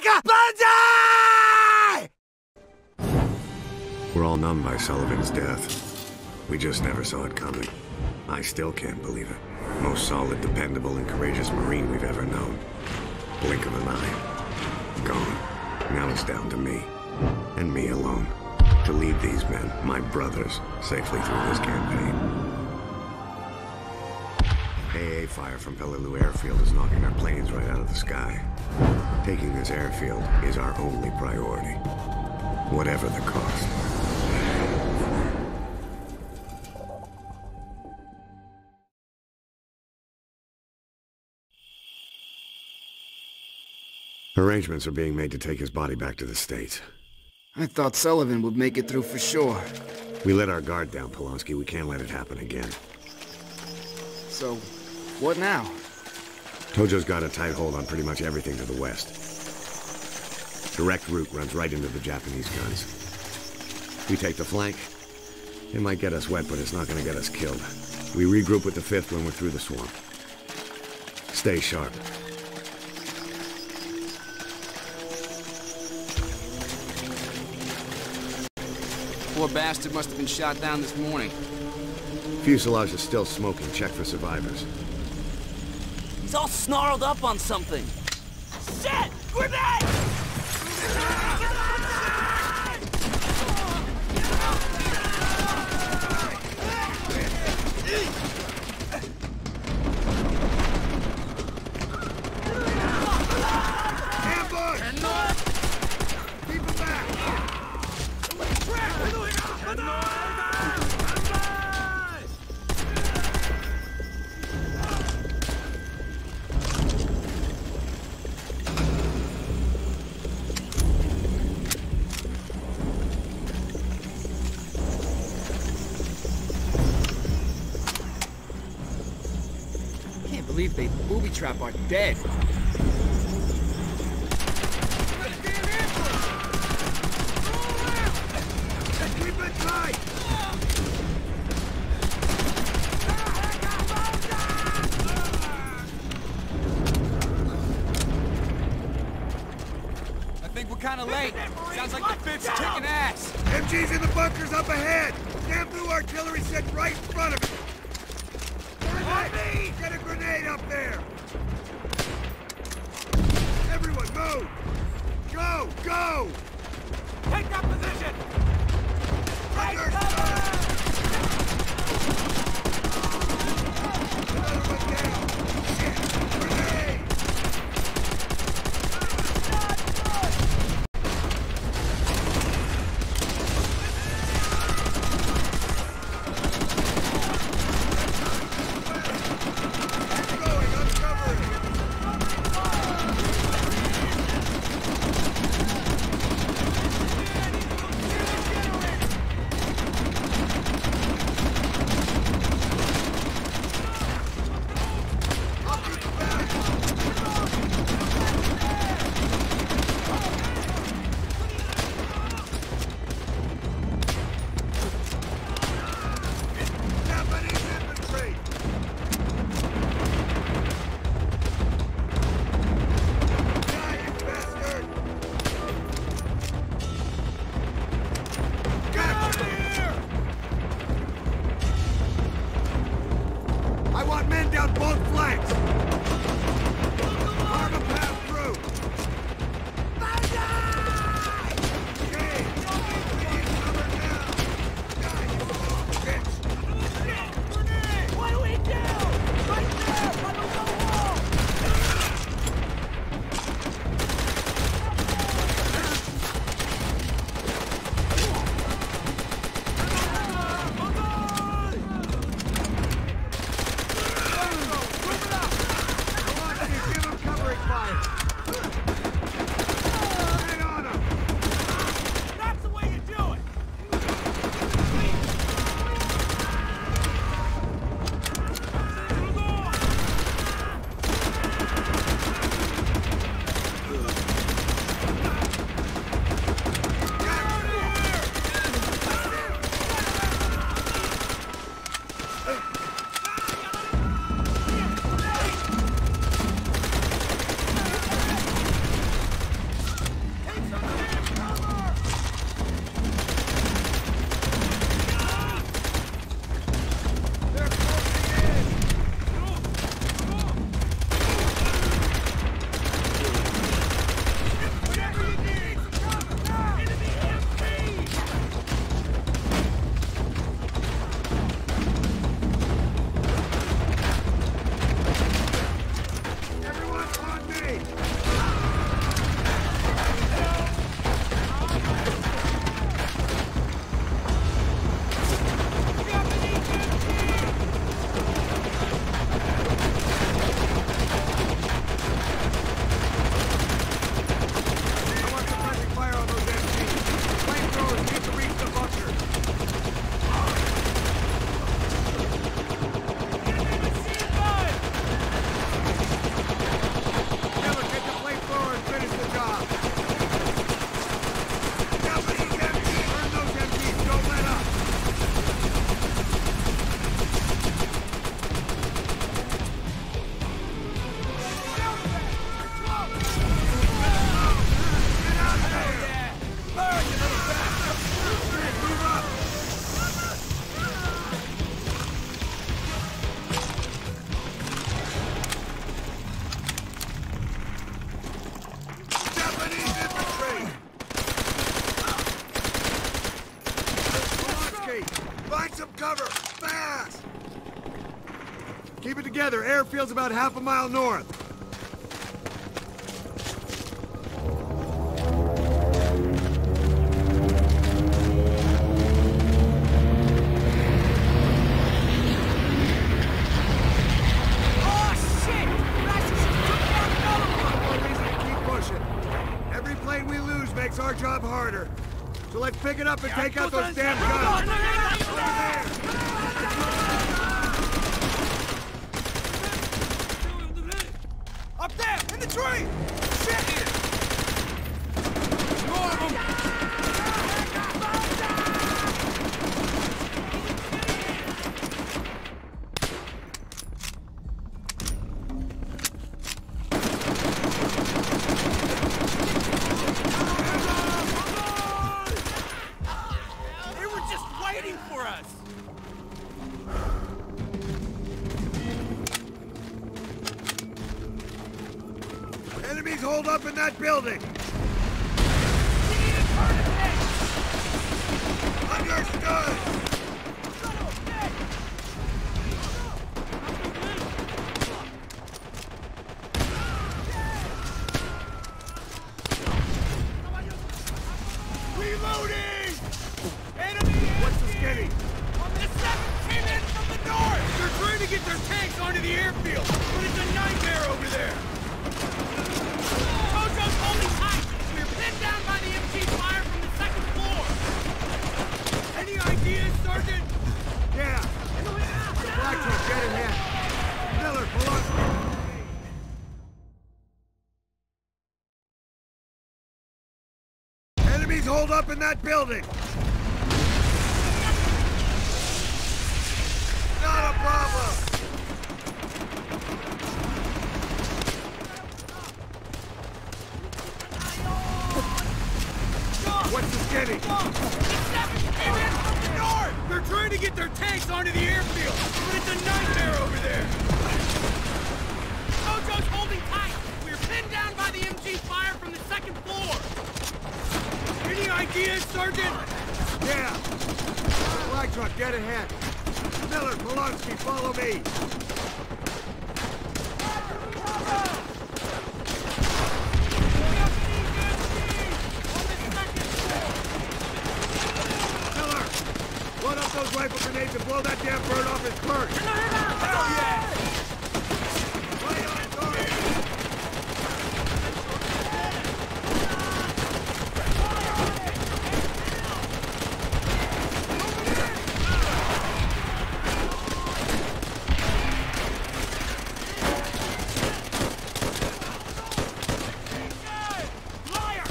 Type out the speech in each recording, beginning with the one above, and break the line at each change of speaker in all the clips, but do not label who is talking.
America! Banzai!
We're all numb by Sullivan's death. We just never saw it coming. I still can't believe it. Most solid, dependable, and courageous Marine we've ever known. Blink of an eye. Gone. Now it's down to me. And me alone. To lead these men, my brothers, safely through this campaign. AA fire from Peleliu Airfield is knocking our planes right out of the sky. Taking this airfield is our only priority. Whatever the cost. Arrangements are being made to take his body back to the States.
I thought Sullivan would make it through for sure.
We let our guard down, Polonsky. We can't let it happen again.
So, what now?
Tojo's got a tight hold on pretty much everything to the west. Direct route runs right into the Japanese guns. We take the flank. It might get us wet, but it's not gonna get us killed. We regroup with the 5th when we're through the swamp. Stay sharp.
Poor bastard must have been shot down this morning.
Fuselage is still smoking. Check for survivors.
He's all snarled up on something. Shit! Grenade!
Can't believe they booby-trap our dead.
Keep it tight!
I think we're kind of late. Sounds like the 5th's kicking ass.
MG's in the bunkers up ahead! Bamboo artillery set right in front of it! Hey, get a grenade up there! Everyone move! Go! Go! Take that position! Take cover! Another one down! Shit! Grenade!
together. Airfield's about half a mile north. Makes our job harder. So let's pick it up and take out those damn guns.
Up there, in the tree! Shit here! More of them!
Enemies hold up in that building! Understood! Reloading! Enemy! What's the skinny?
The 7th came in from the north! They're trying to get their tanks onto the airfield, but it's a nightmare over there! Jojo's holding tight! We're pinned down by the MG fire from the 2nd floor! Any ideas, Sergeant?
Yeah! Black truck, get ahead! Miller, Pulaski! Enemies hold up in that building! Not a problem! What's the skinny?
The 7th came in from the north! They're trying to get their tanks onto the airfield, but it's a nightmare over there! Jojo's holding tight! We're pinned down by the MG fire from the 2nd floor! Any ideas, Sergeant?
Yeah! Black truck, get ahead! Miller, Pulaski, follow me! Load up those rifle grenades and blow that damn bird off his perch! Hell yeah! Play on target!
Liar!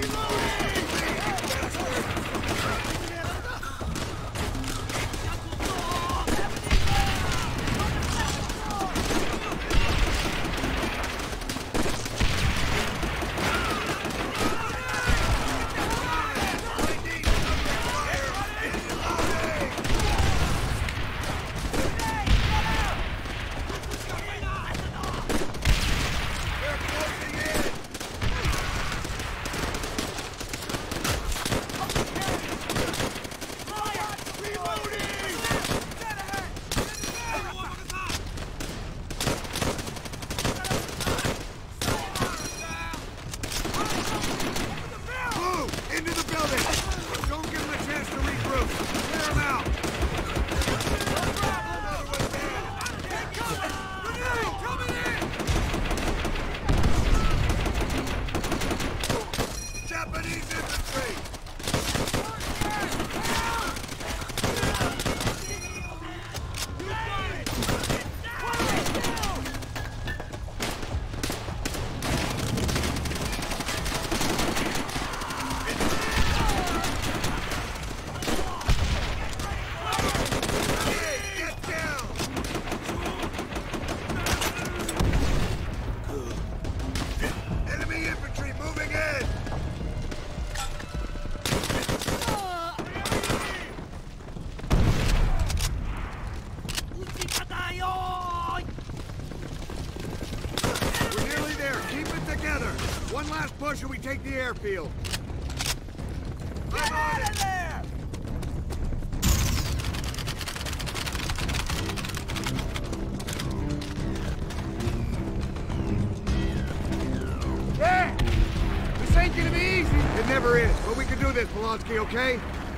One last push and we take the airfield.
Get out of there!
never is, but we can do this, Polonsky, okay?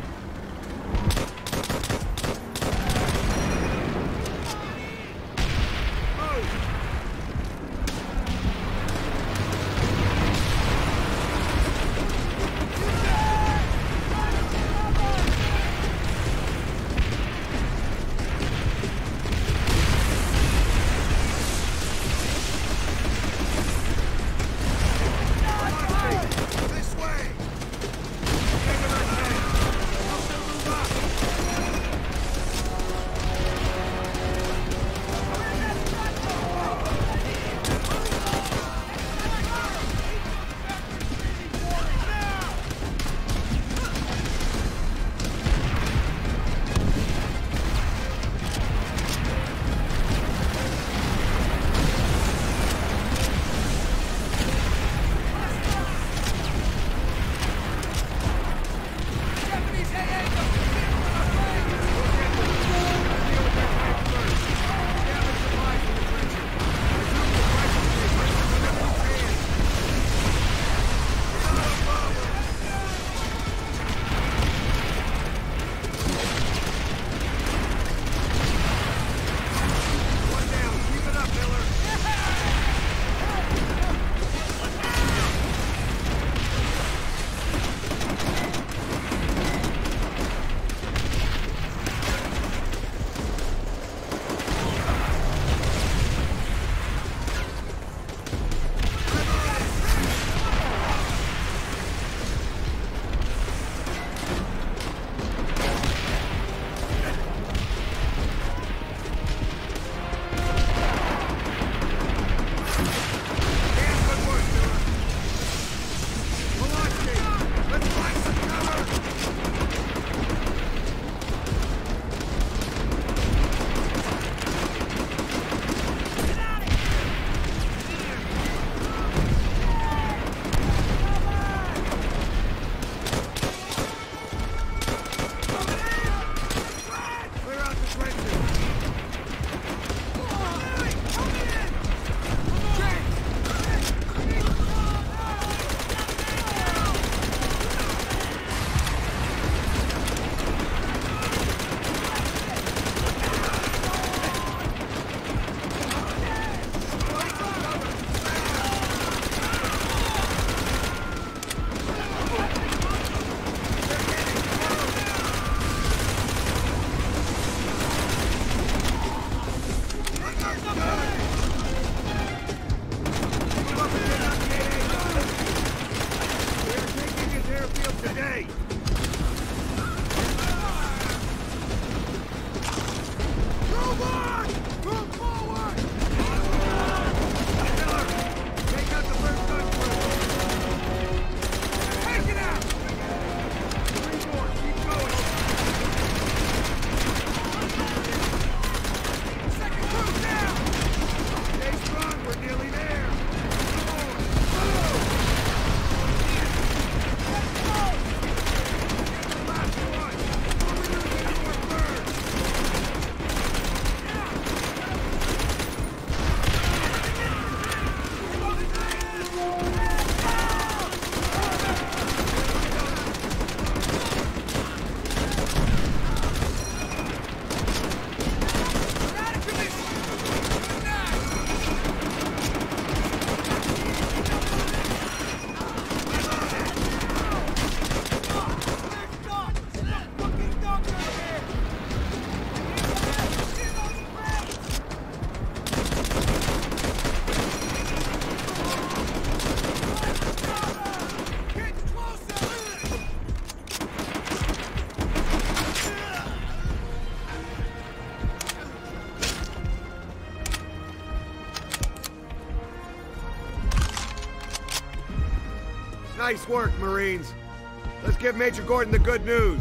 Nice work, Marines. Let's give Major Gordon the good news.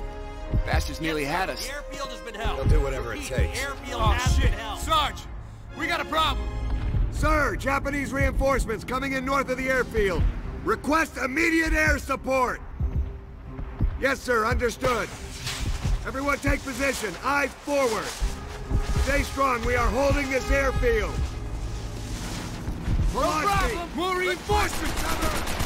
Bastards nearly had us.
The airfield has been held.
They'll do whatever it
Repeat,
takes.
The airfield
Oh,
has
shit.
been held.
Sarge, we got a problem.
Sir, Japanese reinforcements coming in north of the airfield. Request immediate air support. Yes, sir, understood. Everyone take position. Eyes forward. Stay strong. We are holding this airfield.
No problem. More reinforcements.
Cover.